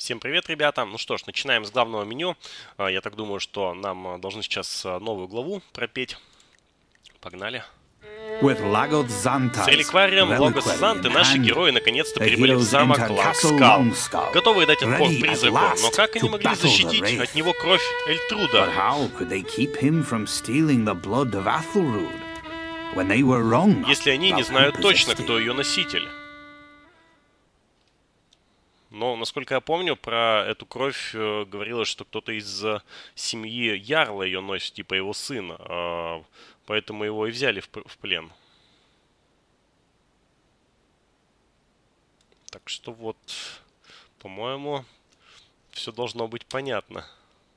Всем привет, ребята! Ну что ж, начинаем с главного меню. Я так думаю, что нам должны сейчас новую главу пропеть. Погнали. С реликварием Лагос Занты наши герои наконец-то прибыли в замок Лангскал, готовые дать отпор призраку. Но как они могли защитить от него кровь Эльтруда? Если они не знают точно, кто ее носитель. Но, насколько я помню, про эту кровь говорилось, что кто-то из семьи Ярла ее носит, типа его сына. Поэтому его и взяли в плен. Так что вот, по-моему, все должно быть понятно.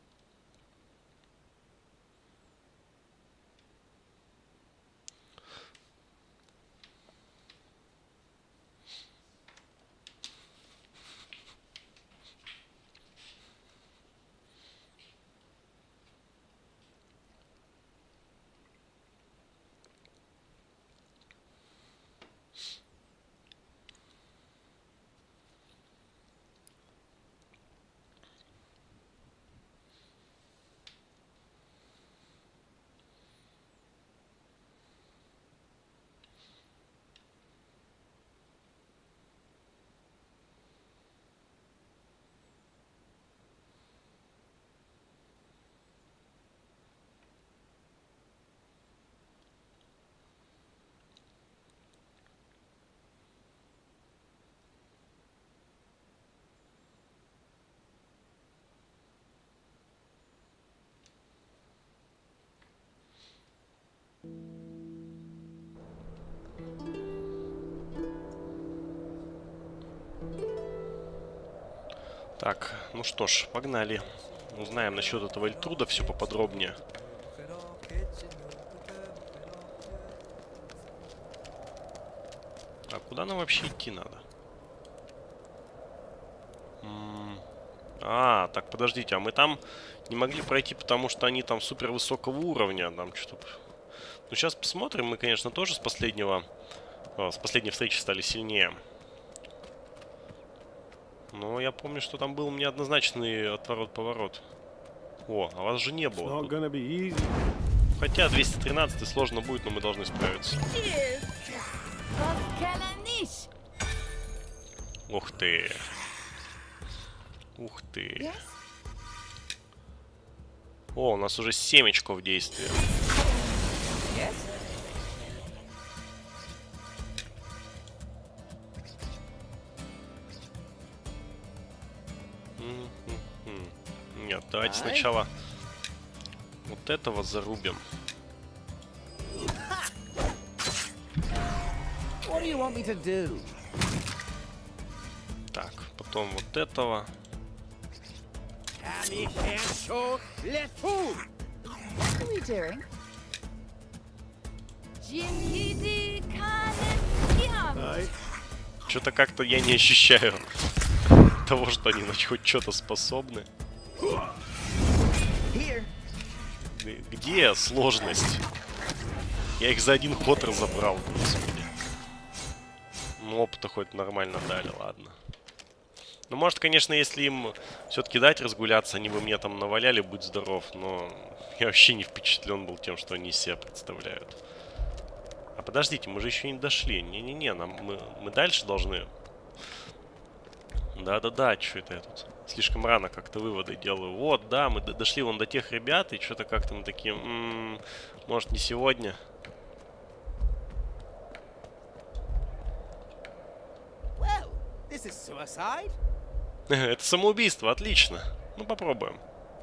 Так, ну что ж, погнали. Узнаем насчет этого Эльтруда все поподробнее. А куда нам вообще идти надо? Так, подождите, а мы там не могли пройти, потому что они там супер высокого уровня. Там что-то... Ну, сейчас посмотрим. Мы, конечно, тоже с последней встречи стали сильнее. Но я помню, что там был неоднозначный отворот-поворот. О, а вас же не было. Хотя 213 сложно будет, но мы должны справиться. Ух ты. Ух ты. О, у нас уже 7 очков действия. Нет, давайте сначала вот этого зарубим. Так, потом вот этого. Что-то как-то я не ощущаю того, что они хоть что-то способны. Где сложность? Я их за один ход разобрал, господи. Ну, опыта хоть нормально дали, ладно. Ну, может, конечно, если им все-таки дать разгуляться, они бы мне там наваляли, будь здоров. Но я вообще не впечатлен был тем, что они из себя представляют. А подождите, мы же еще не дошли. Не-не-не, мы дальше должны. Да-да-да, что это я тут? Слишком рано как-то выводы делаю. Вот, да, мы дошли вон до тех ребят, и что-то как-то мы такие... может, не сегодня? Это самоубийство, отлично. Ну, попробуем.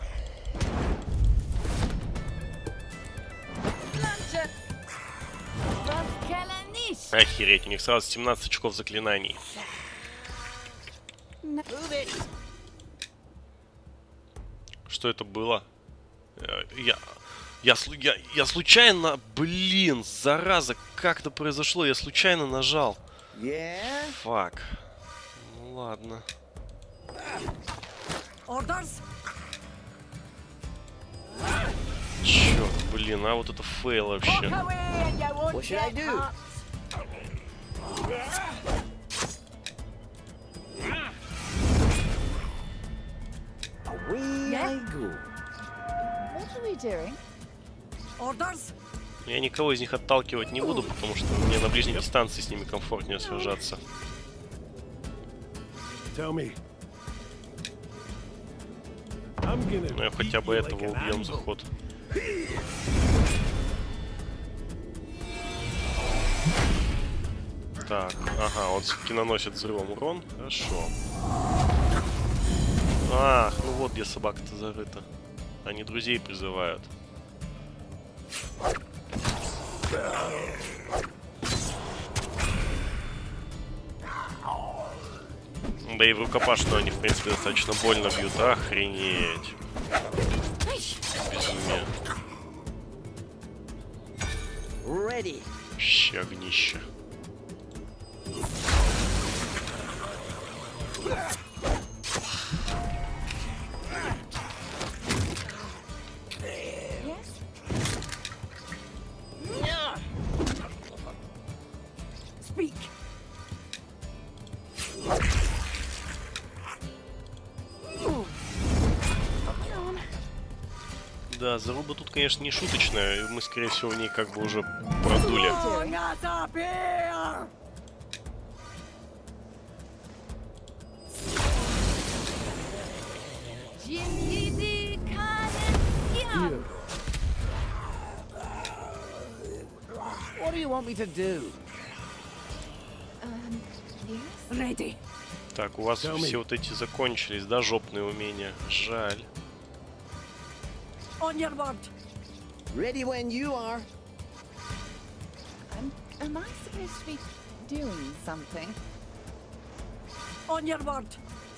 Охереть, у них сразу 17 очков заклинаний. Что это было? Я случайно... Блин, зараза, как это произошло? Я случайно нажал. Фак. Ну ладно. Чёрт, блин, а вот это фейл вообще. Я никого из них отталкивать не буду, потому что мне на ближней дистанции с ними комфортнее сражаться. Ну и хотя бы этого убьем за ход. Так, ага, он все-таки наносит взрывом урон. Хорошо. Ах, ну вот где собака-то зарыта. Они друзей призывают. Да и в рукопашную они, в принципе, достаточно больно бьют. Охренеть. Безумие. Ща огнище. Да, заруба тут, конечно, не шуточная. Мы, скорее всего, в ней как бы уже продули. What do you want me to do? Ready. Так, у вас все вот эти закончились, да, жопные умения? Жаль. On your mark. Ready when you are. Am I supposed to be doing something? On your mark.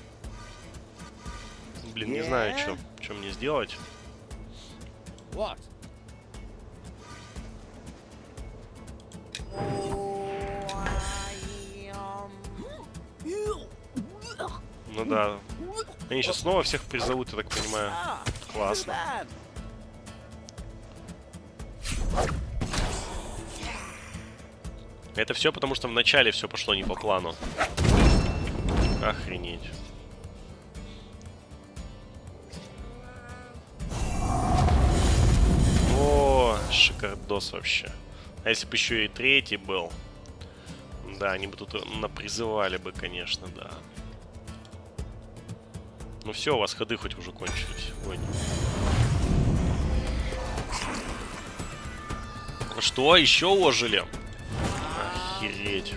Блин, не знаю, что мне сделать. What? Ну да. Они сейчас снова всех призовут, я так понимаю. Классно. Это все потому, что в начале все пошло не по плану. Охренеть. О, шикардос вообще. А если бы еще и третий был? Да, они бы тут напризывали бы, конечно, да. Ну все, у вас ходы хоть уже кончились. Ой. Что? Еще ожили? Охереть.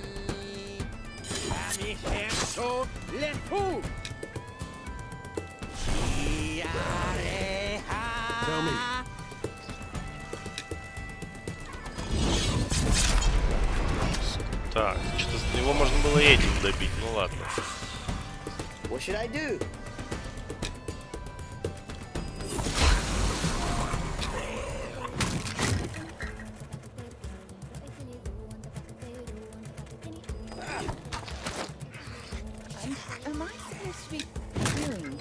Так, что-то его можно было этим добить, ну ладно. What should I do? Am I supposed to be doing?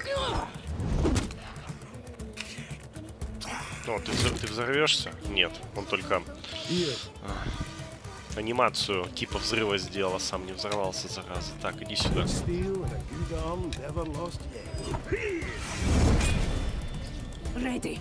О, ты взорвешься? Нет, он только анимацию типа взрыва сделал, а сам не взорвался, зараза. Так, иди сюда. Ready.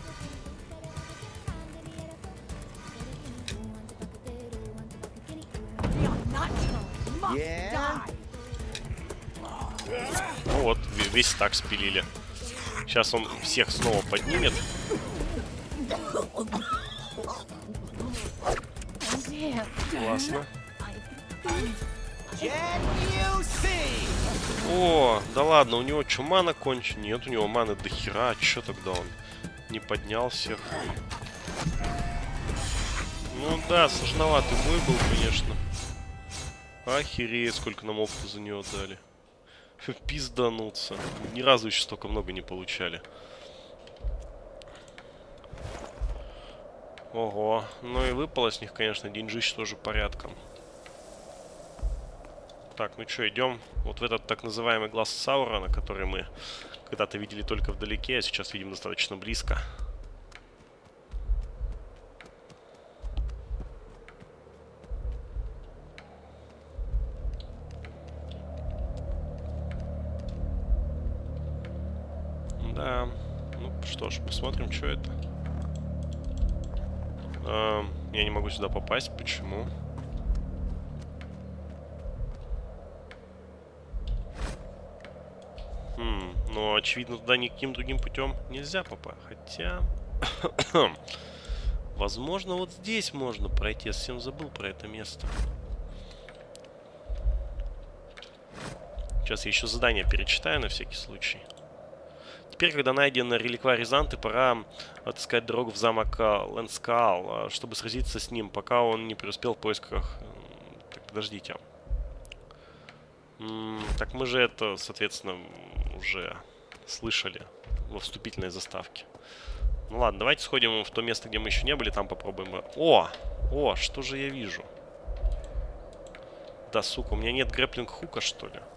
Ну вот, весь так спилили. Сейчас он всех снова поднимет. Классно. О, да ладно, у него что, мана кончена? Нет, у него маны до хера. Че тогда он не поднял всех? Ну да, сложноватый бой был, конечно. Охереть, сколько нам опыта за него дали. Пиздануться. Ни разу еще столько много не получали. Ого. Ну и выпало с них, конечно, деньжище тоже порядком. Так, ну что, идем вот в этот так называемый глаз Саурона, который мы когда-то видели только вдалеке, а сейчас видим достаточно близко. Да. Что ж, посмотрим, что это. Я не могу сюда попасть. Почему? Ну, очевидно, туда никаким другим путем нельзя попасть. Хотя... Возможно, вот здесь можно пройти. Я совсем забыл про это место. Сейчас я еще задание перечитаю на всякий случай. Теперь, когда найден реликварий Занты, пора отыскать дорогу в замок Лэнскаал, чтобы сразиться с ним, пока он не преуспел в поисках... Так, подождите. Так мы же это, соответственно, уже слышали во вступительной заставке. Ну ладно, давайте сходим в то место, где мы еще не были, там попробуем... О, что же я вижу? Да, сука, у меня нет грэпплинг-хука, что ли?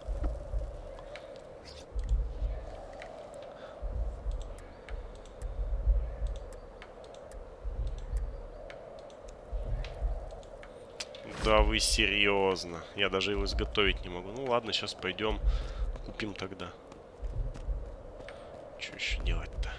Да вы серьезно? Я даже его изготовить не могу. Ну ладно, сейчас пойдем купим тогда. Что еще делать-то?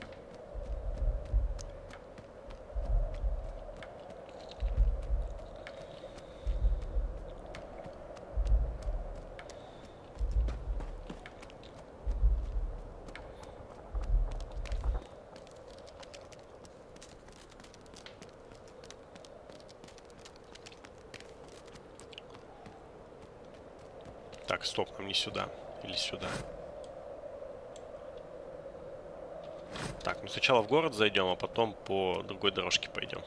Так, стоп, нам не сюда. Или сюда. Так, ну сначала в город зайдем, а потом по другой дорожке пойдем.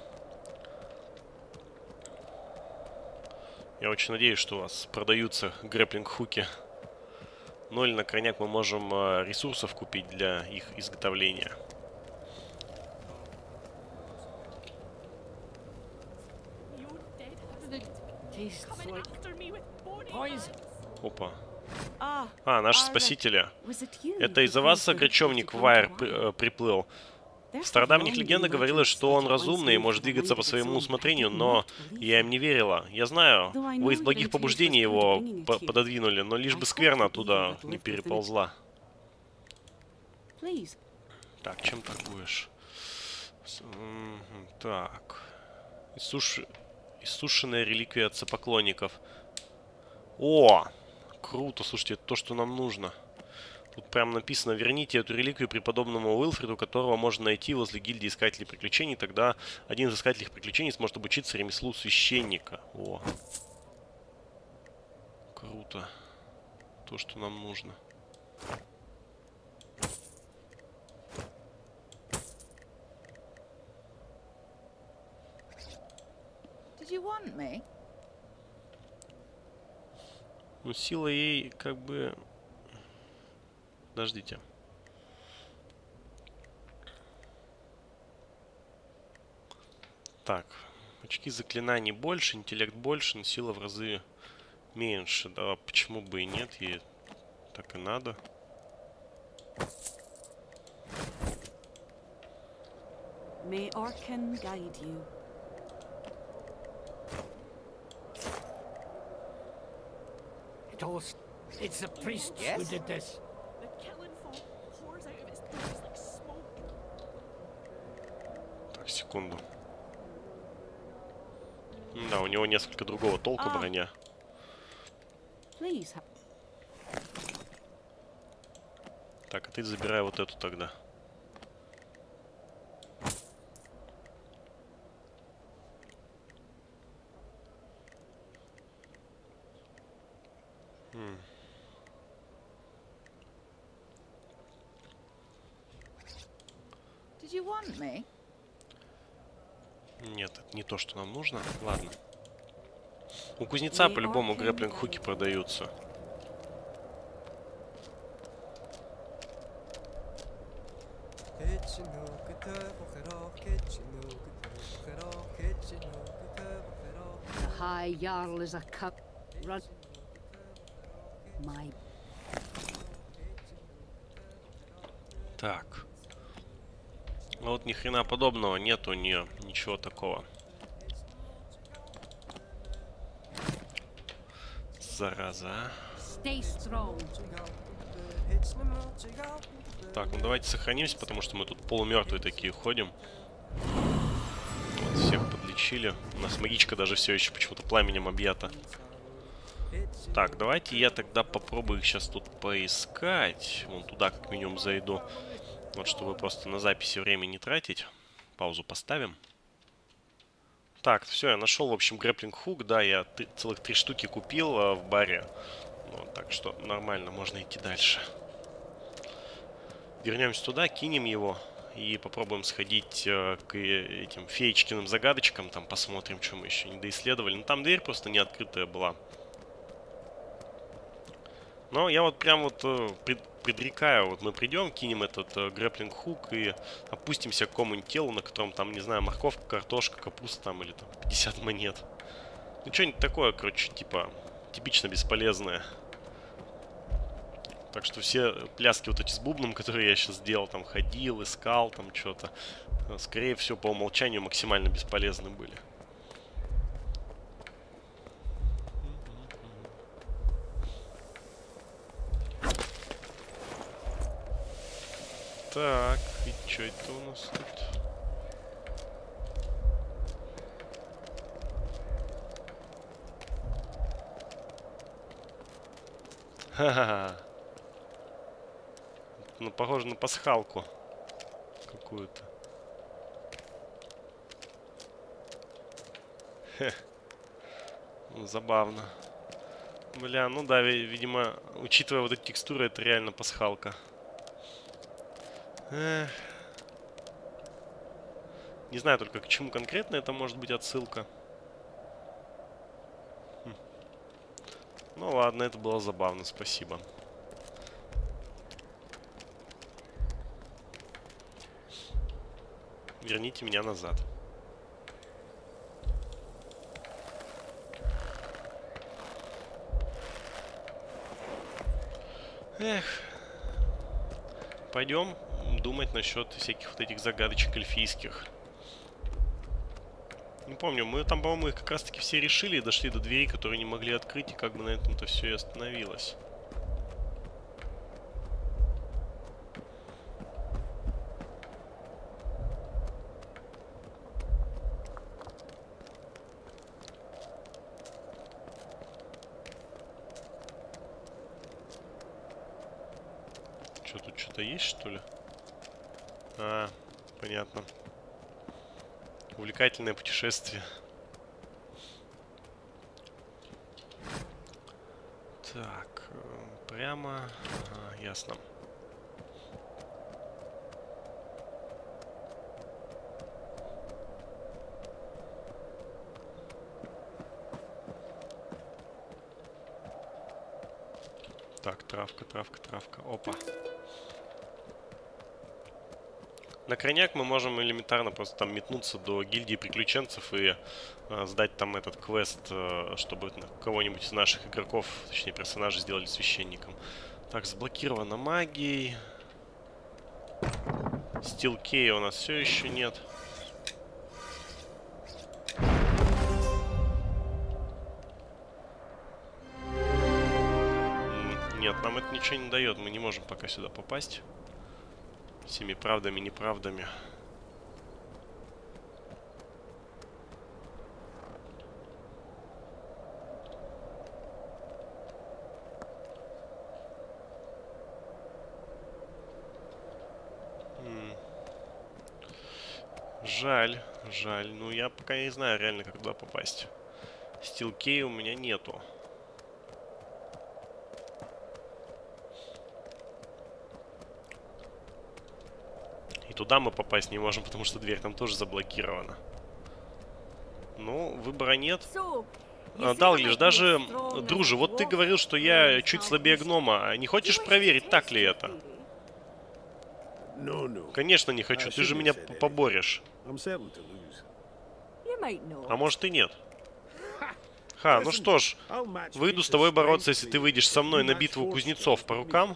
Я очень надеюсь, что у вас продаются грэпплинг-хуки. Ну или на крайняк мы можем ресурсов купить для их изготовления. Опа. Наши спасители. Это из-за вас Грачевник Вайер приплыл. В стародавних легендах говорилось, что он разумный и может двигаться по своему усмотрению, но я им не верила. Я знаю, вы из благих побуждений его пододвинули, но лишь бы скверна оттуда не переползла. Так, чем торгуешь? Так. Иссушенная реликвия отца поклонников. О! Круто, слушайте, это то, что нам нужно. Тут прям написано: верните эту реликвию преподобному Уилфреду, которого можно найти возле гильдии искателей приключений. Тогда один из искателей приключений сможет обучиться ремеслу священника. О. Круто. То, что нам нужно. Did you want me? Ну, сила ей как бы... Подождите. Так. Очки заклинаний больше, интеллект больше, но сила в разы меньше. Да, почему бы и нет, ей так и надо. May Orkin guide you. It's the priest who did this. The killing foam pours out of its doors like smoke. Так, секунду. Да, у него несколько другого толка броня. Так, а ты забирай вот эту тогда. Did you want me? Нет, это не то, что нам нужно. Ладно. У кузнеца по-любому грэпплинг-хуки продаются. The High Jarl is a cup. Run. My. Так. А вот ни хрена подобного нет у нее. Ничего такого. Зараза. Stay strong. Так, ну давайте сохранимся, потому что мы тут полумертвые такие ходим. Вот, всех подлечили. У нас магичка даже все еще почему-то пламенем объята. Так, давайте я тогда попробую их сейчас тут поискать. Вон туда как минимум зайду. Вот, чтобы просто на записи время не тратить. Паузу поставим. Так, все, я нашел, в общем, грэпплинг хук. Да, я целых 3 штуки купил в баре. Вот, так что нормально, можно идти дальше. Вернемся туда, кинем его. И попробуем сходить к этим феечкиным загадочкам. Там посмотрим, что мы еще не доисследовали. Ну, там дверь просто не открытая была. Но я вот прям вот предрекаю, вот мы придем, кинем этот грэпплинг хук и опустимся к какому-нибудь телу, на котором там, не знаю, морковка, картошка, капуста там или там 50 монет. Ну, что-нибудь такое, короче, типа, типично бесполезное. Так что все пляски вот эти с бубном, которые я сейчас сделал, там ходил, искал, там что-то, скорее всего, по умолчанию максимально бесполезны были. Так, и что это у нас тут? Ха-ха-ха. Ну, похоже на пасхалку какую-то. Хе. Ну, забавно. Бля, ну да, видимо, учитывая вот эти текстуры, это реально пасхалка. Эх. Не знаю только, к чему конкретно это может быть отсылка. Ну ладно, это было забавно, спасибо. Верните меня назад. Эх. Пойдем думать насчет всяких вот этих загадочек эльфийских. Не помню, мы там, по-моему, их как раз-таки все решили и дошли до двери, которые не могли открыть, и как бы на этом-то все и остановилось. Что, тут что-то есть, что ли? А, понятно. Увлекательное путешествие. Так, прямо... Ага, ясно. Так, травка, травка, травка. Опа. На крайняк мы можем элементарно просто там метнуться до гильдии приключенцев и сдать там этот квест, чтобы кого-нибудь из наших игроков, точнее персонажей, сделали священником. Так, заблокировано магией. Steel Key у нас все еще нет. Нет, нам это ничего не дает, мы не можем пока сюда попасть. Всеми правдами, неправдами. Жаль, жаль. Ну, я пока не знаю реально, как туда попасть. Steel Key у меня нету. И туда мы попасть не можем, потому что дверь там тоже заблокирована. Ну, выбора нет. Далглиш, даже, друже, вот ты говорил, что я чуть слабее гнома. Не хочешь проверить, так ли это? Конечно, не хочу. Ты же меня поборешь. А может и нет. Ха, ну что ж, выйду с тобой бороться, если ты выйдешь со мной на битву кузнецов по рукам.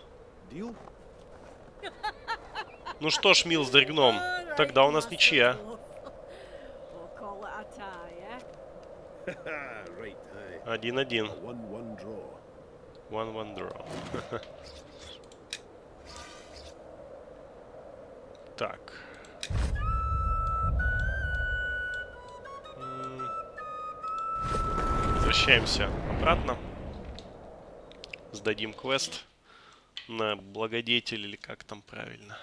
Ну что ж, Милсдер гном, тогда у нас ничья. Один-один. One draw. Так. Возвращаемся обратно. Сдадим квест на благодетель, или как там правильно.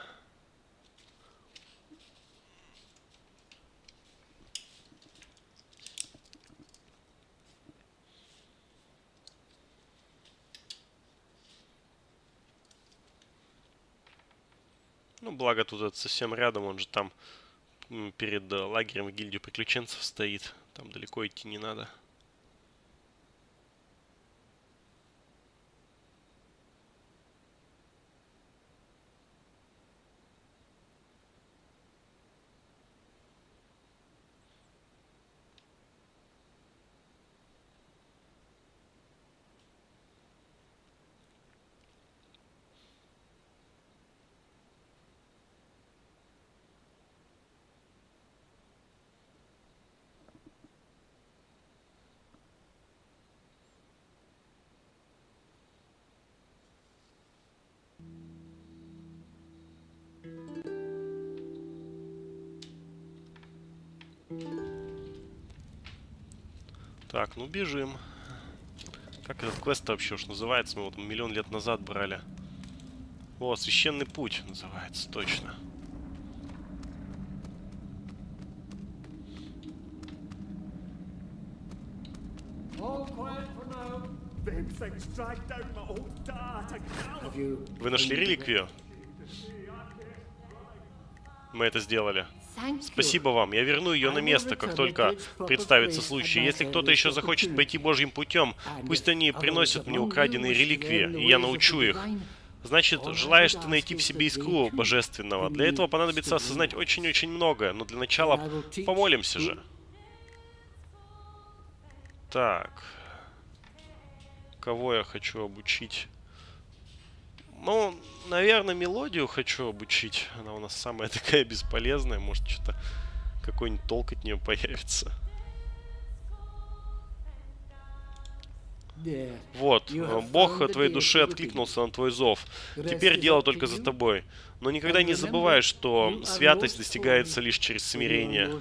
Ну, благо тут это совсем рядом, он же там перед лагерем в гильдию приключенцев стоит. Там далеко идти не надо. Так, ну бежим. Как этот квест вообще уж называется? Мы вот миллион лет назад брали. О, священный путь называется, точно. Вы нашли реликвию? Мы это сделали. Спасибо вам. Я верну ее на место, как только представится случай. Если кто-то еще захочет пойти Божьим путем, пусть они приносят мне украденные реликвии, и я научу их. Значит, желаешь ты найти в себе искру божественного. Для этого понадобится осознать очень-очень многое, но для начала помолимся же. Так. Кого я хочу обучить? Ну, наверное, мелодию хочу обучить. Она у нас самая такая бесполезная. Может, что-то какой-нибудь толк от нее появится. Вот, Бог твоей душе откликнулся на твой зов. Теперь дело только за тобой. Но никогда не забывай, что святость достигается лишь через смирение.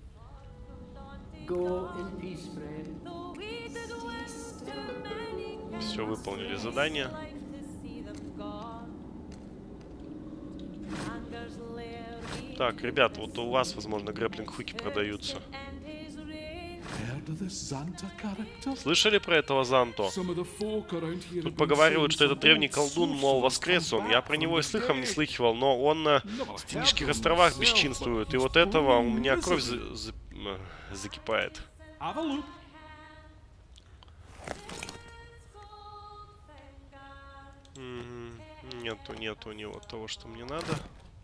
Все, выполнили задание. Так, ребят, вот у вас, возможно, грэпплинг-хуки продаются. Слышали про этого Занто? Тут поговаривают, что этот древний колдун, мол, воскрес он. Я про него и слыхом не слыхивал, но он на Стенических островах бесчинствует. И вот этого у меня кровь закипает. Нету у него того, что мне надо.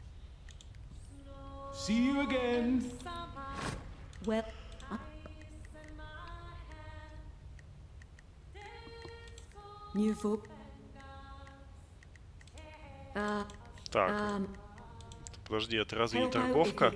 Так. Подожди, это разве не торговка?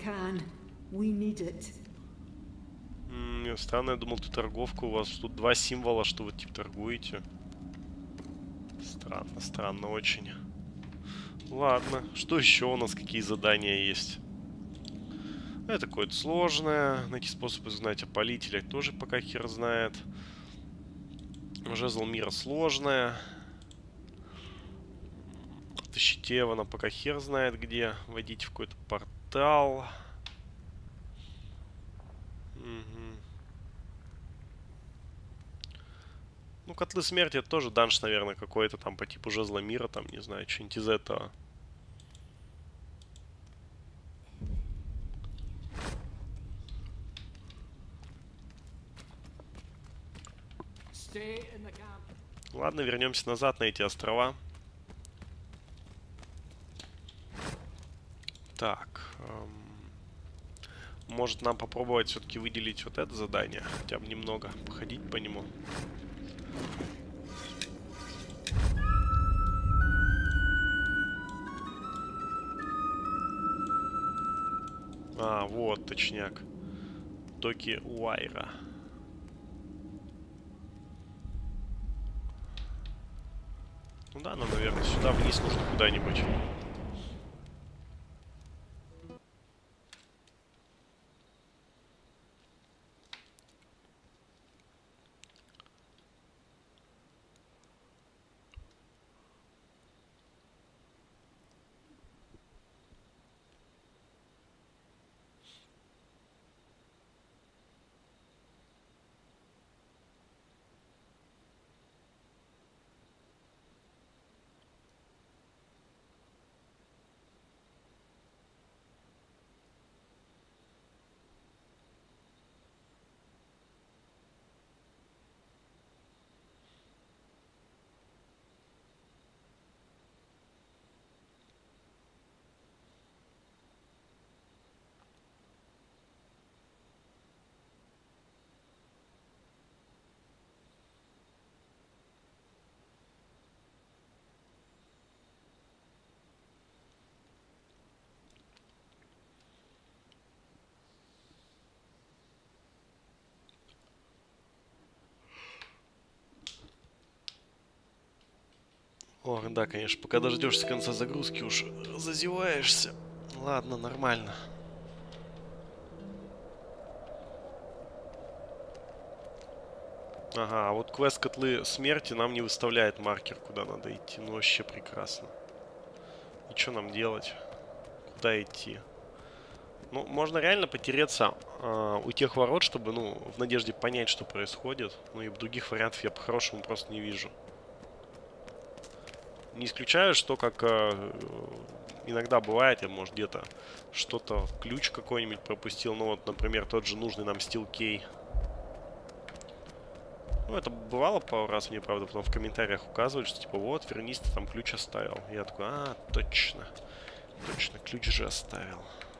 Странно, я думал, ты торговка. У вас тут два символа, что вы типа торгуете. Странно, странно очень. Ладно, что еще у нас, какие задания есть? Это какое-то сложное. Найти способ изгнать опалителя тоже пока хер знает. Жезл мира сложное. Отыщить Эвана пока хер знает где. Войдите в какой-то портал. Ну, котлы смерти это тоже данж, наверное, какой-то там по типу жезла мира, там, не знаю, что-нибудь из этого. Ладно, вернемся назад на эти острова. Так. Может нам попробовать все-таки выделить вот это задание. Хотя бы немного походить по нему. А, вот, точняк. Токи Уайра. Ну да, нам, наверное, сюда вниз нужно куда-нибудь. Ох, да, конечно, пока дождешься конца загрузки, уж зазеваешься. Ладно, нормально. Ага, а вот квест котлы смерти нам не выставляет маркер, куда надо идти. Ну, вообще прекрасно. И что нам делать? Куда идти? Ну, можно реально потереться у тех ворот, чтобы, ну, в надежде понять, что происходит. Ну, и других вариантов я по-хорошему просто не вижу. Не исключаю, что как иногда бывает, я, может, где-то что-то, ключ какой-нибудь пропустил. Ну, вот, например, тот же нужный нам Steel Key. Ну, это бывало пару раз, мне, правда, потом в комментариях указывают, что, типа, вот, вернись, ты там ключ оставил. Я такой, а, точно. Точно, ключ же оставил.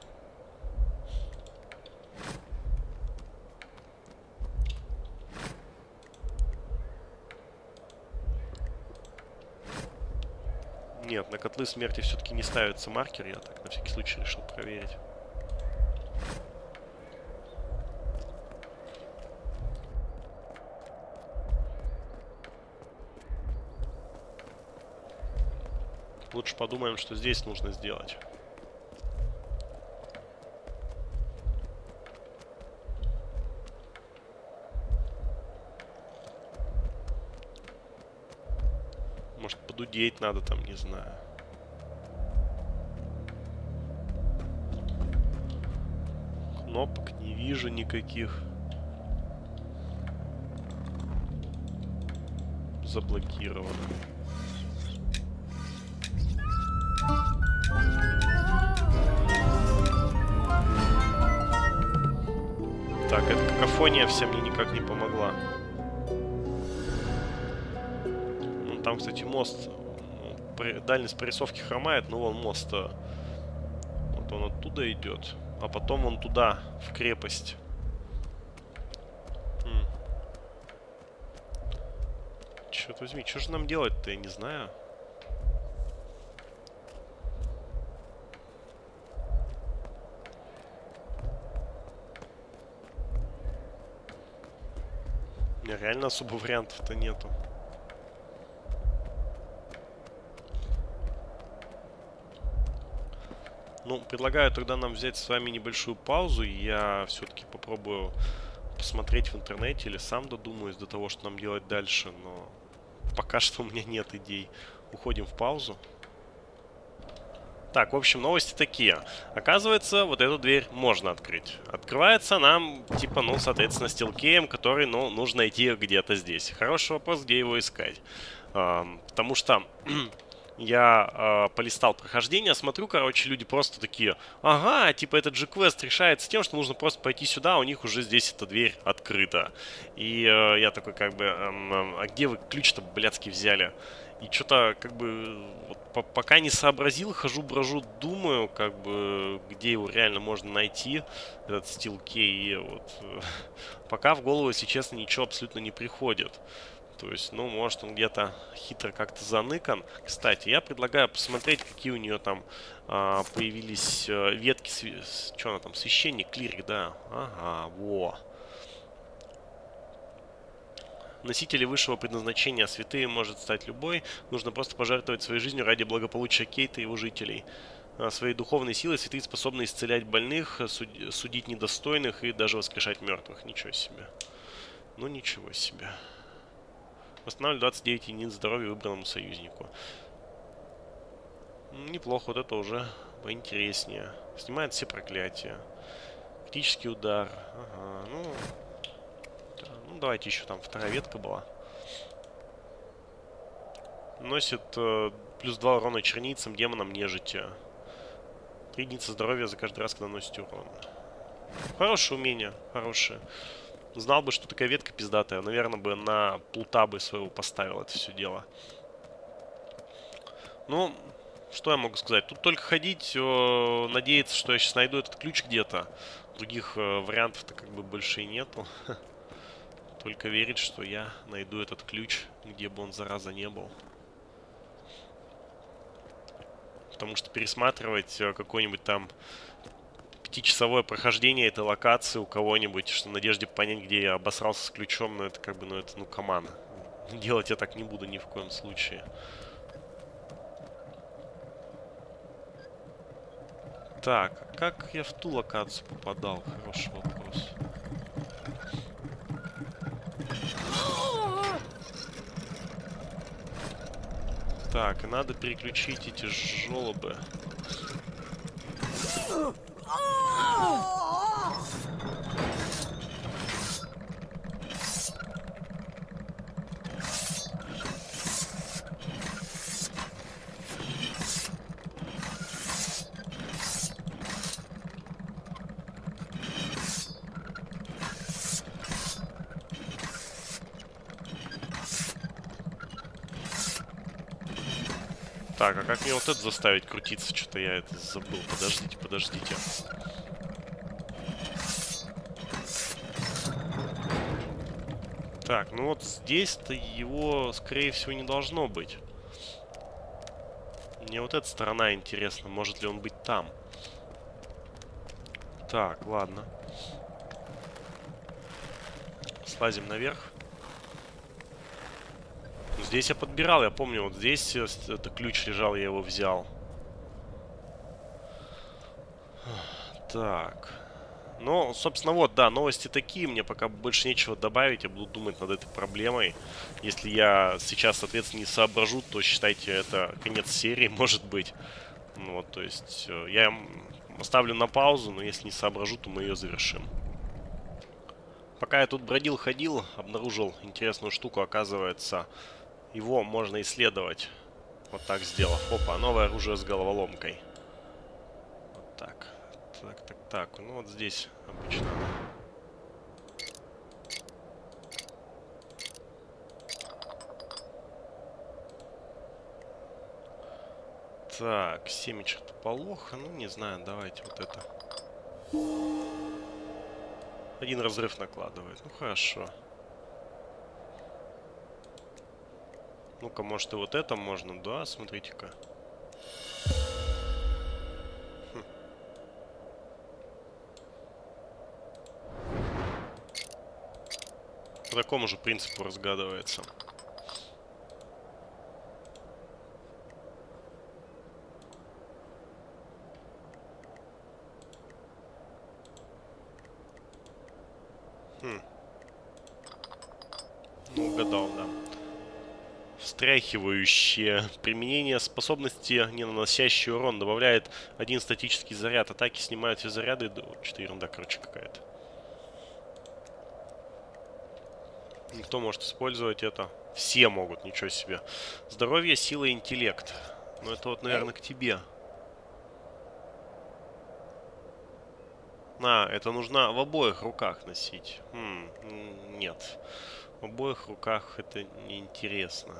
Нет, на котлы смерти все-таки не ставится маркер. Я так на всякий случай решил проверить. Лучше подумаем, что здесь нужно сделать. Может, подудеть надо там, не знаю. Кнопок не вижу никаких. Заблокировано. Так, эта какофония вся мне никак не помогла. Там, кстати, мост. Дальность прорисовки хромает, но вон мост. Вот он оттуда идет. А потом он туда, в крепость. Черт возьми, что же нам делать-то, я не знаю. У меня реально особо вариантов-то нету. Ну, предлагаю тогда нам взять с вами небольшую паузу. И я все-таки попробую посмотреть в интернете или сам додумаюсь до того, что нам делать дальше. Но пока что у меня нет идей. Уходим в паузу. Так, в общем, новости такие. Оказывается, вот эту дверь можно открыть. Открывается нам, типа, ну, соответственно, стилкеем, который, ну, нужно найти где-то здесь. Хороший вопрос, где его искать. Потому что я полистал прохождение, смотрю, короче, люди просто такие, ага, типа, этот же квест решается тем, что нужно просто пойти сюда, а у них уже здесь эта дверь открыта. И я такой, как бы, а где вы ключ-то, блядский, взяли? И что-то, как бы, вот, пока не сообразил, хожу-брожу, думаю, как бы, где его реально можно найти, этот Steel Key, и вот, пока в голову, если честно, ничего абсолютно не приходит. То есть, ну, может, он где-то хитро как-то заныкан. Кстати, я предлагаю посмотреть, какие у нее там появились ветки. Что она там? Священник, клирик, да? Ага, во. Носители высшего предназначения, святые может стать любой. Нужно просто пожертвовать своей жизнью ради благополучия Кейта и его жителей. Своей духовной силой святые способны исцелять больных, судить недостойных и даже воскрешать мертвых. Ничего себе. Ну, ничего себе. Восстанавливает 29 единиц здоровья выбранному союзнику. Неплохо, вот это уже поинтереснее. Снимает все проклятия. Критический удар. Ага, ну... Да, ну, давайте еще там вторая ветка была. Носит плюс 2 урона черницам, демонам, нежити. 3 единицы здоровья за каждый раз, когда носите урон. Хорошее умение, хорошее. Знал бы, что такая ветка пиздатая, наверное, бы на плута бы своего поставил это все дело. Ну, что я могу сказать? Тут только ходить, надеяться, что я сейчас найду этот ключ где-то. Других вариантов-то как бы больше и нету. Только верить, что я найду этот ключ, где бы он, зараза, не был. Потому что пересматривать какой-нибудь там 5-часовое прохождение этой локации у кого-нибудь, что в надежде понять, где я обосрался с ключом, ну это как бы, ну это, ну, команда. Делать я так не буду ни в коем случае. Так, а как я в ту локацию попадал? Хороший вопрос. Так, и надо переключить эти жёлобы. Так, а как мне вот это заставить крутиться? Что-то я это забыл. Подождите, подождите. Так, ну вот здесь-то его, скорее всего, не должно быть. Мне вот эта сторона интересна. Может ли он быть там? Так, ладно. Слазим наверх. Здесь я подбирал, я помню, вот здесь это ключ лежал, я его взял. Так. Ну, собственно, вот, да, новости такие. Мне пока больше нечего добавить. Я буду думать над этой проблемой. Если я сейчас, соответственно, не соображу, то считайте, это конец серии, может быть. Ну, вот, то есть, я оставлю на паузу, но если не соображу, то мы ее завершим. Пока я тут бродил-ходил, обнаружил интересную штуку, оказывается, его можно исследовать. Вот так сделав. Опа, новое оружие с головоломкой. Вот так. Так. Ну вот здесь обычно. Так, семечек полоха. Ну, не знаю, давайте вот это. Один разрыв накладывает. Ну, хорошо. Ну-ка, может и вот это можно? Да, смотрите-ка. По такому же принципу разгадывается. Ну, угадал, да. Встряхивающее. Применение способности, не наносящий урон, добавляет один статический заряд. Атаки снимают все заряды. Что-то ерунда, короче, какая-то. Кто может использовать это? Все могут, ничего себе. Здоровье, сила, интеллект. Ну, это вот, наверное, к тебе. Это нужно в обоих руках носить. Нет. В обоих руках это неинтересно.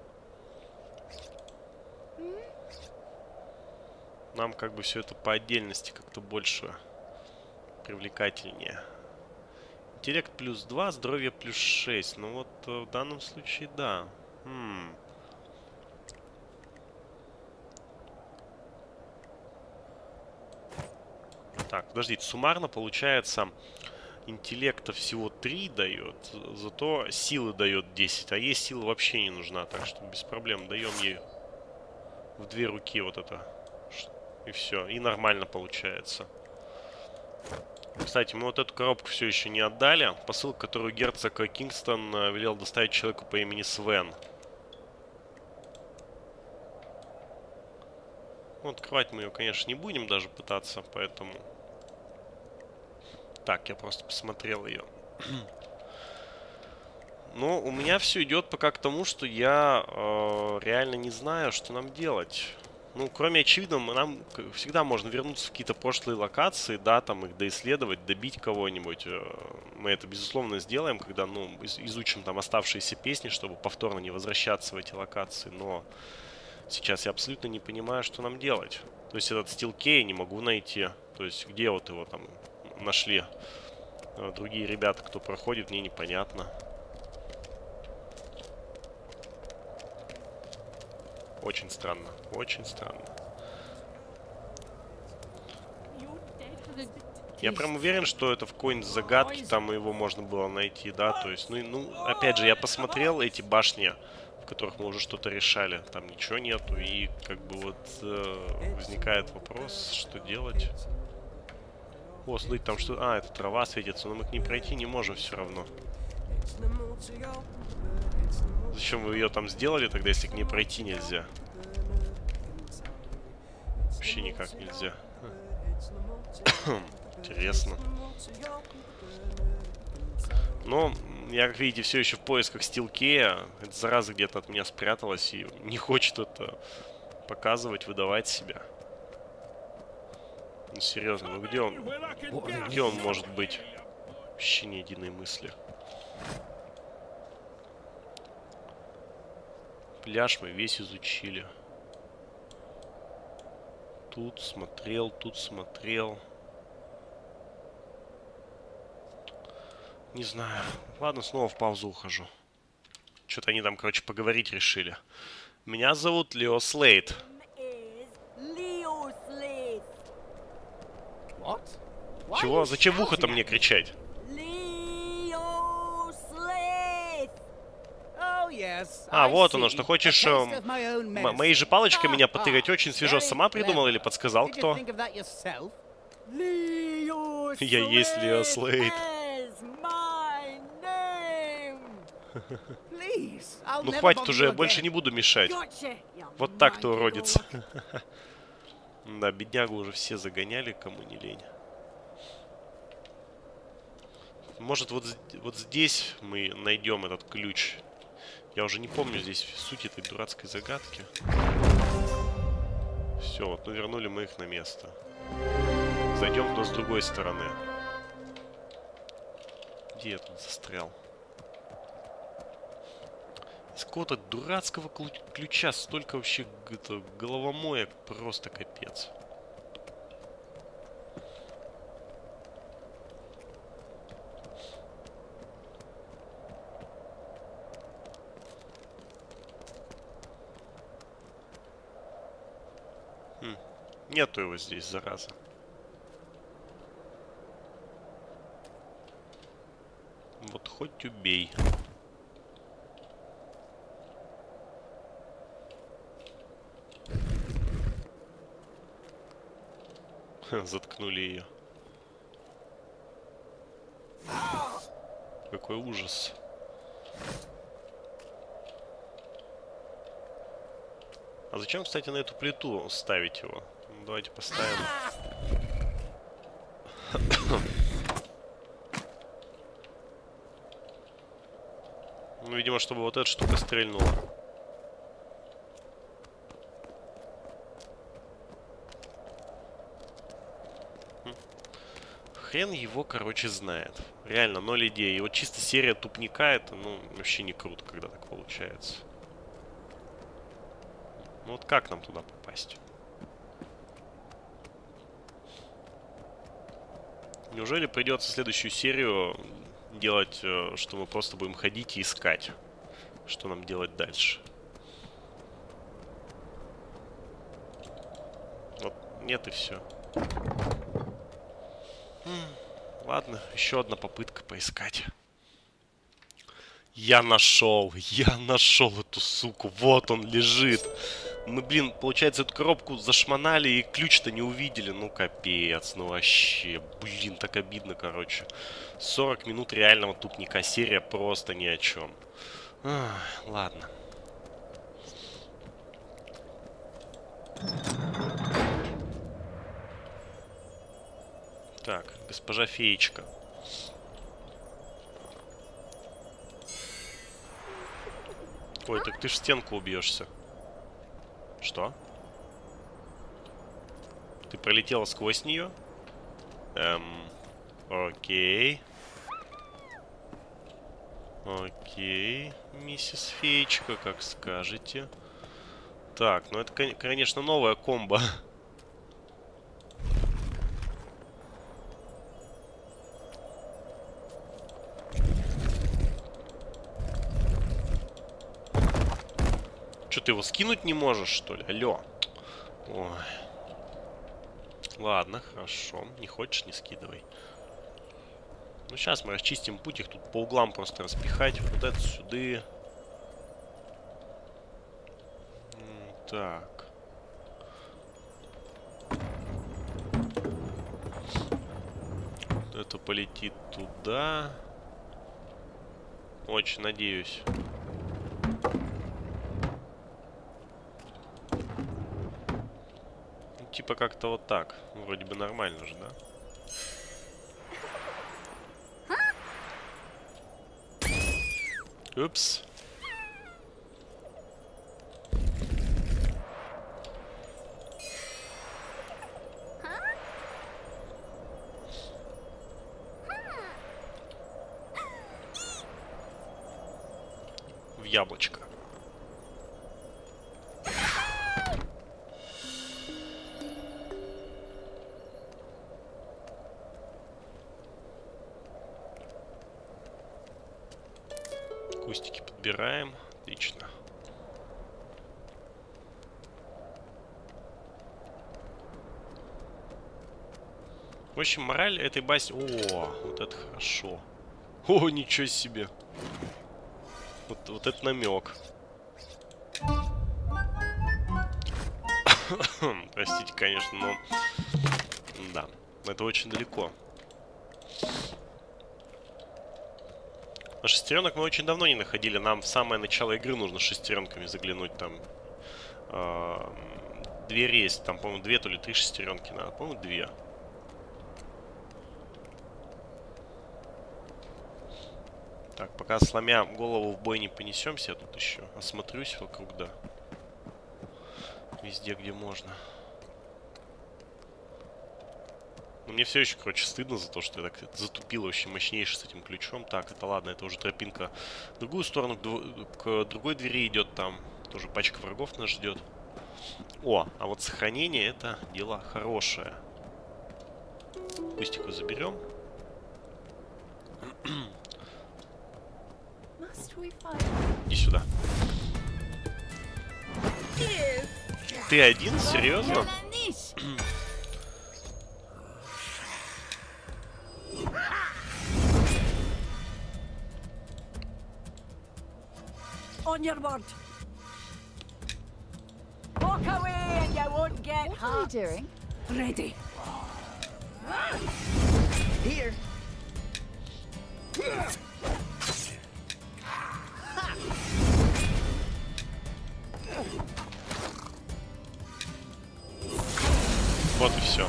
Нам как бы все это по отдельности как-то больше привлекательнее. Интеллект плюс 2, здоровье плюс 6. Ну вот в данном случае да. Так, подождите, суммарно получается интеллекта всего 3 дает, зато силы дает 10, а ей сила вообще не нужна, так что без проблем даем ей в 2 руки вот это. И все, и нормально получается. Кстати, мы вот эту коробку все еще не отдали. Посылку, которую герцог Кингстон велел доставить человеку по имени Свен. Ну, открывать мы ее, конечно, не будем даже пытаться, поэтому... Так, я просто посмотрел ее. Но у меня все идет пока к тому, что я реально не знаю, что нам делать. Ну, кроме очевидного, нам всегда можно вернуться в какие-то прошлые локации, да, там их доисследовать, добить кого-нибудь. Мы это, безусловно, сделаем, когда, ну, изучим там оставшиеся песни, чтобы повторно не возвращаться в эти локации. Но сейчас я абсолютно не понимаю, что нам делать. То есть этот Steel Key я не могу найти. То есть где вот его там нашли другие ребята, кто проходит, мне непонятно. Очень странно, очень странно. Я прям уверен, что это в какой-нибудь загадке там его можно было найти, да, то есть, ну, опять же, я посмотрел эти башни в которых мы уже что-то решали. Там ничего нету, и как бы вот возникает вопрос, что делать. О, смотрите, там что... А, это трава светится, но мы к ней пройти не можем все равно. Зачем вы ее там сделали тогда, если к ней пройти нельзя? Вообще никак нельзя. Интересно. Но я, как видите, все еще в поисках Стилкея. Эта зараза где-то от меня спряталась и не хочет это показывать, выдавать себя. Ну, серьезно, ну где он? Где он может быть? Вообще ни единой мысли. Пляж мы весь изучили. Тут смотрел, тут смотрел. Не знаю. Ладно, снова в паузу ухожу. Что-то они там, короче, поговорить решили. Меня зовут Лео Слейд. Чего? Зачем в ухо-то мне кричать? А, вот оно, что хочешь моей же палочкой меня потыкать. Очень свежо. Сама придумал или подсказал кто? Я есть Лео Слейд. Ну хватит уже, я больше не буду мешать. Вот так-то уродец. Да, беднягу уже все загоняли, кому не лень. Может, вот здесь мы найдем этот ключ. Я уже не помню здесь суть этой дурацкой загадки. Все, вот, ну вернули мы их на место. Зайдем туда с другой стороны. Где я тут застрял? Из какого-то дурацкого ключа столько вообще головомоек, просто капец. Нету его здесь, зараза. Вот хоть убей. Заткнули ее. Какой ужас. А зачем, кстати, на эту плиту ставить его? Ну, давайте поставим. Ну, видимо, чтобы вот эта штука стрельнула. Хрен его, короче, знает. Реально, 0 идей. И вот чисто серия тупника, это, ну, вообще не круто, когда так получается. Ну вот как нам туда попасть? Неужели придется следующую серию делать, что мы просто будем ходить и искать? Что нам делать дальше? Вот, нет и все. Ладно, еще одна попытка поискать. Я нашел эту суку. Вот он лежит. Мы, блин, получается, эту коробку зашмонали и ключ-то не увидели. Ну, капец, ну вообще. Блин, так обидно, короче. 40 минут реального тупника. Серия просто ни о чем. Ладно. Так, госпожа феечка. Ой, так ты ж в стенку убьешься. Что? Ты пролетела сквозь нее? Окей. Окей, миссис Феечка, как скажете. Так, ну это, конечно, новая комбо. Что, ты его скинуть не можешь, что ли? Алло. Ой. Ладно, хорошо. Не хочешь, не скидывай. Ну, сейчас мы расчистим путь. Их тут по углам просто распихать. Вот это сюда. Так. Это полетит туда. Очень надеюсь. Ну, типа как-то вот так. Вроде бы нормально же, да? Упс. В яблочко. Кустики подбираем. Отлично. В общем, мораль этой басни... О, вот это хорошо. О, ничего себе. Вот это намек. Простите, конечно, но... Да, это очень далеко. На шестеренок мы очень давно не находили. Нам в самое начало игры нужно шестеренками заглянуть. Там 2 есть. Там, по-моему, 2 то ли 3 шестеренки надо. По-моему, 2. Так, пока сломя голову в бой не понесемся, я тут еще осмотрюсь вокруг, да. Везде, где можно. Но мне все еще, короче, стыдно за то, что я так затупил вообще мощнейше с этим ключом. Так, это ладно, это уже тропинка в другую сторону, к другой двери идет там. Тоже пачка врагов нас ждет. О, а вот сохранение — это дело хорошее. Кустику заберем. Иди сюда. Ты один? Серьезно? On your word. Walk away and you won't get What are you doing? ready. Here. Вот и все.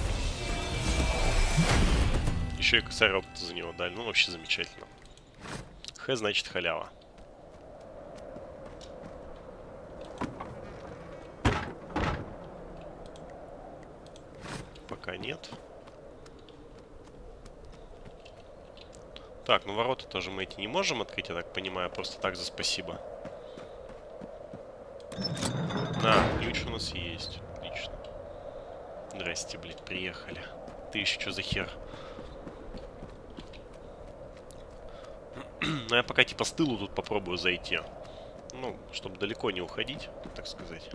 Еще и косарь опыта за него дали. Ну, вообще замечательно. Х значит халява. Пока нет. Так, ну ворота тоже мы эти не можем открыть, я так понимаю, просто так за спасибо. На, ключ у нас есть. Отлично. Здрасте, блядь, приехали. Ты еще что за хер? Ну, я пока типа с тылу тут попробую зайти. Ну, чтобы далеко не уходить, так сказать.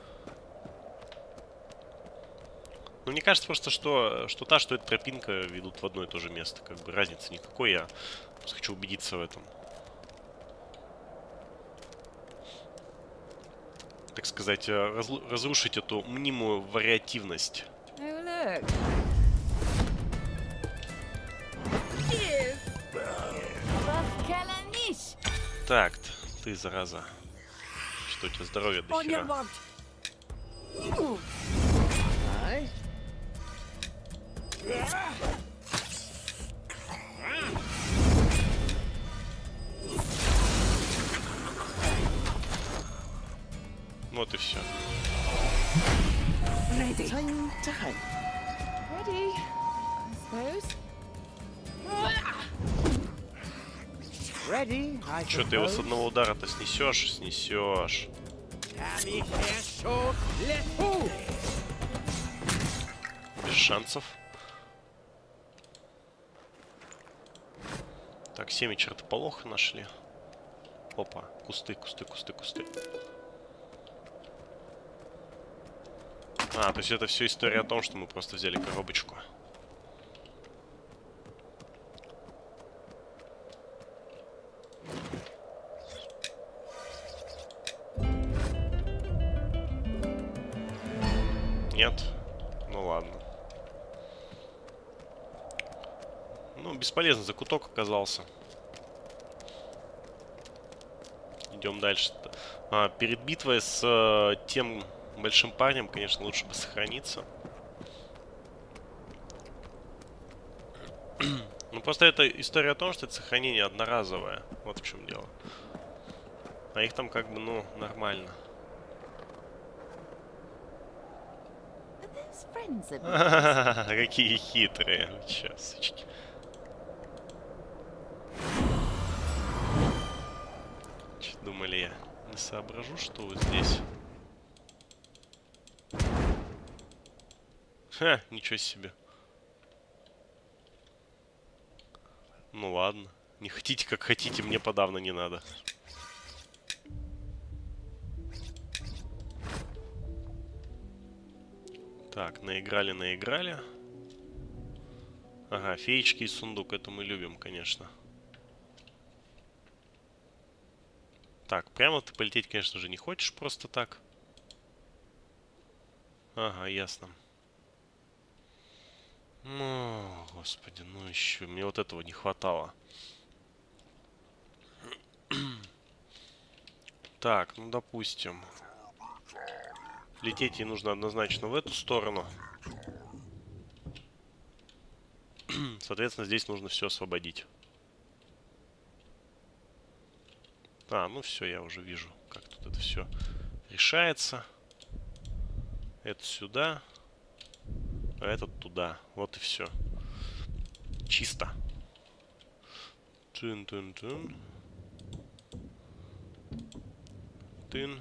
Ну, мне кажется просто, что та, что эта тропинка ведут в одно и то же место. Как бы разницы никакой, я просто хочу убедиться в этом. Так сказать, разрушить эту мнимую вариативность. Oh, look. Так, ты, зараза. Что у тебя здоровье до On your хера? word. Aye. Вот и все. Ready. Time to hunt. Ready, I suppose. Ready, I Че, ты его с suppose. одного удара-то снесешь? Снесешь. Tommy can't show. Let's move. Без шансов. Так, 7 чертополоха нашли. Опа, кусты, кусты, кусты, кусты. А, то есть это все история о том, что мы просто взяли коробочку. Нет? Ну ладно. Ну, бесполезно, закуток оказался. Идем дальше. Перед битвой с тем большим парнем, конечно, лучше бы сохраниться. Ну, просто это история о том, что это сохранение одноразовое. Вот в чем дело. А их там как бы, ну, нормально. Are those friends of yours? Какие хитрые. Чё, сучки. Чё думали я? Не соображу, что вы здесь. Ха, ничего себе. Ну ладно. Не хотите, как хотите, мне подавно не надо. Так, наиграли. Ага, феечки и сундук, это мы любим, конечно. Так, прямо ты полететь, конечно же, не хочешь просто так. Ага, ясно. Ну, господи, ну еще, мне вот этого не хватало. Так, ну допустим. Лететь ей нужно однозначно в эту сторону. Соответственно, здесь нужно все освободить. Ну все, я уже вижу, как тут это все решается. Это сюда, а этот туда. Вот и все. Чисто. Тын-тын-тын. Тын.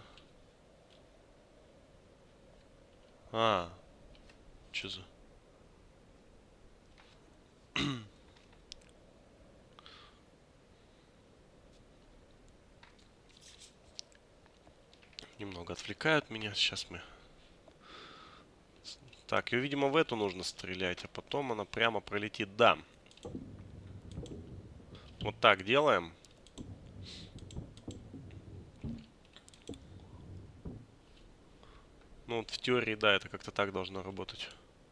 Чё за... Немного отвлекают меня. Сейчас мы... Так, ее, видимо, в эту нужно стрелять, а потом она прямо пролетит. Да. Вот так делаем. Ну, вот в теории, да, это как-то так должно работать.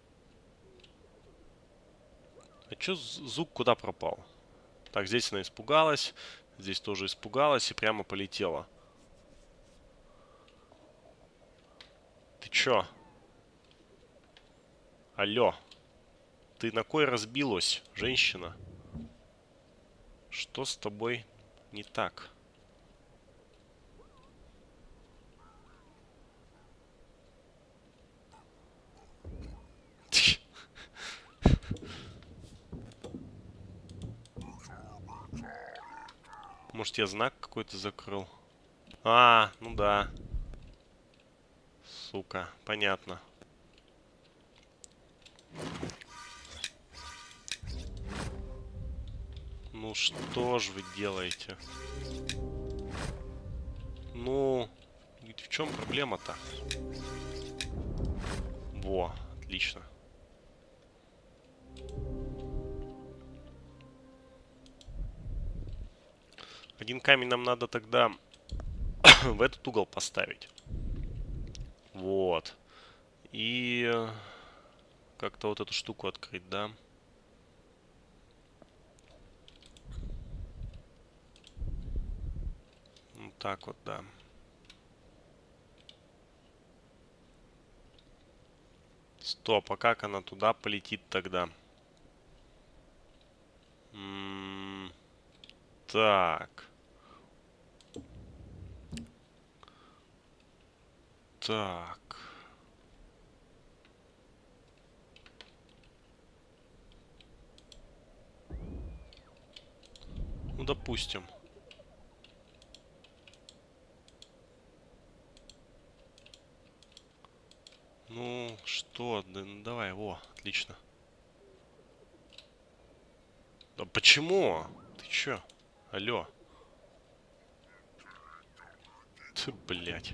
А чё звук куда пропал? Так, здесь она испугалась. Здесь тоже испугалась и прямо полетела. Ты чё? Алло. Ты на кой разбилась, женщина? Что с тобой не так? Может, я знак какой-то закрыл? Ну да. Сука, понятно. Ну что ж вы делаете? Ну, ведь в чем проблема-то? Во, отлично. Один камень нам надо тогда в этот угол поставить. Вот. И как-то вот эту штуку открыть, да? Вот так вот, да. Стоп, а как она туда полетит тогда? Так. Так. Ну, допустим. Ну, что? Да, ну, давай, отлично. Да почему? Ты чё? Алло. Ты, блядь.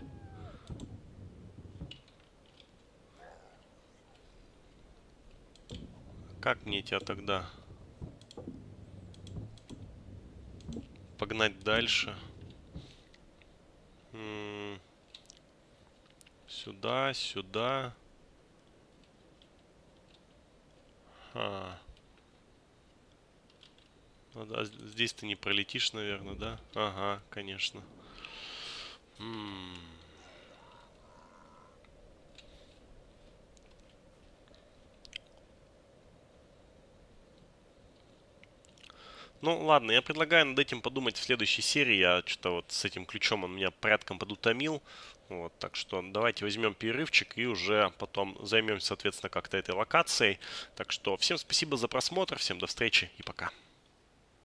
Как мне тебя тогда погнать дальше? Сюда, сюда. Ага. Ну да, здесь ты не пролетишь, наверное, да? Ага, конечно. Ну, ладно, я предлагаю над этим подумать в следующей серии. Я что-то вот с этим ключом он меня порядком подутомил. Вот, так что давайте возьмем перерывчик и уже потом займемся, соответственно, как-то этой локацией. Так что всем спасибо за просмотр, всем до встречи и пока.